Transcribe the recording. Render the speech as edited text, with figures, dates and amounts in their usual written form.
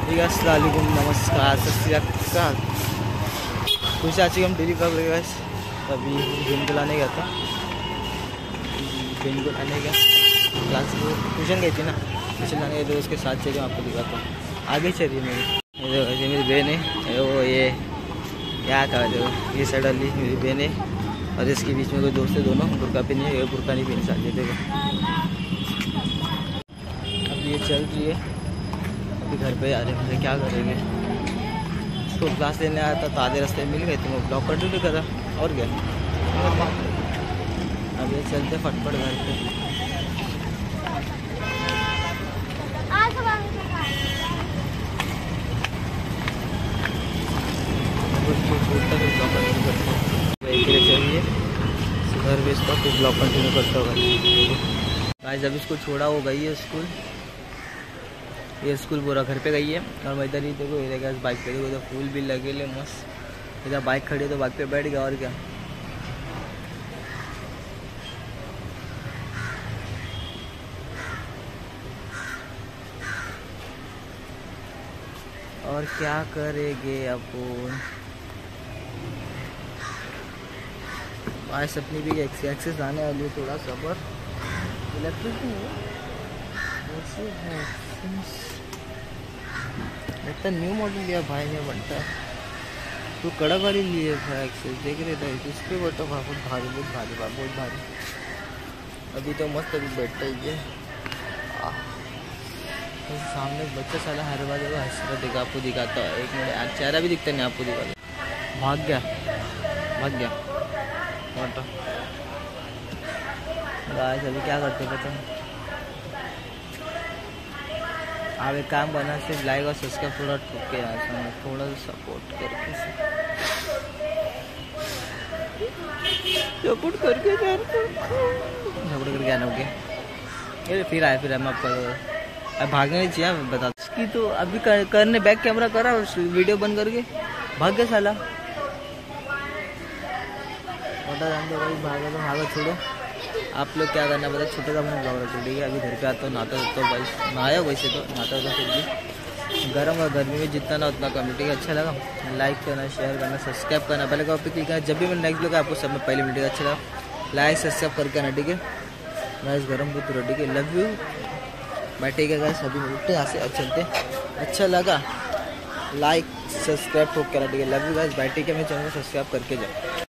अस्सलाम वालेकुम, नमस्कार, सत श्री अकाल। कुछ आज हम डेली ब्लॉग लगे गाइस। अभी बहन को लाने गया था, बहन को लाने गया, क्लास ट्यूशन गई थी ना, ट्यूशन लाने गए तो उसके साथ चलिए आपको दिखाता हूँ। आगे चलिए मेरी बहन है, वो ये क्या कहते हो, ये साइड वाली मेरी बहन है और इसके बीच में कोई दोस्त है, दोनों बुरका पहनी है, बुरका नहीं पहन सकते। देखो अब ये चल रही है, अभी घर पे आ रहे हैं, क्या करेंगे। इसको क्लास लेने आया था तो आधे रास्ते मिल गए थे, वो ब्लॉक कंटिन्यू करा और क्या। अब ये चलते फटफट घर पे। चाहिए घर पे इसका फिर ब्लॉक कंटिन्यू करता होगा। आज जब इसको छोड़ा वो गई है स्कूल, ये स्कूल पूरा घर पे गई है और मैं इधर ही देखो, ये देखा बाइक पे देखो, तो फूल भी लगे ले मस्त। इधर बाइक खड़ी है तो बाइक पे बैठ गया और क्या। और क्या करेंगे अपन। आज अपनी भी एक्सेस आने वाली है, थोड़ा सबर। इलेक्ट्रिक नहीं है वैसे है, इतना न्यू मॉडल लिया भाई ने, बनता है तो कड़क वाली लिए भाई एक्सेस। देख रहे थे इस पर बैठा बहुत भारी, बहुत भारी, बहुत भारी। अभी तो मस्त अभी बैठता ही है। तो सामने बच्चा साला हर बार जगह हंस रहा, देखा आपको दिखाता है। एक मिनट, चेहरा भी दिखता नहीं आपको, दिखा। भाग गया गाइस। अभी क्या करते पता है, आप एक काम करना, सिर्फ लाइक और सब्सक्राइब थोड़ा ठुक के आना, थोड़ा सा सपोर्ट करके आना। हो गया फिर आए, फिर हम आपका अब भागना नहीं चाहिए, बता इसकी तो अभी करने बैक कैमरा करा और वीडियो बंद करके भाग गया साला। भागा छोड़ो। आप लोग क्या करना पता, छोटा सा मैं ब्लॉग रखो, ठीक है। अभी घर पे आता हूँ, नहाता तो भाई नहाया, वैसे तो नहाता होता, फिर भी गर्म और गर्मी में जितना ना उतना कम, ठीक है। अच्छा लगा लाइक करना, शेयर करना, सब्सक्राइब करना, पहले का पे क्लिक करना। जब भी मैं नेक्स्ट ब्लॉग आपको सब में पहले मिलेगा। अच्छा लगा लाइक सब्सक्राइब करके आना, ठीक है। मैं गर्म भी पूरा, ठीक है। लव यू बाय, ठीक है गाइस। अभी मिलते हैं यहाँ से, अब चलते। अच्छा लगा लाइक सब्सक्राइब ठोक करना, ठीक है। लव यू गाइस बाय, ठीक है। मैं चैनल को सब्सक्राइब करके जाओ।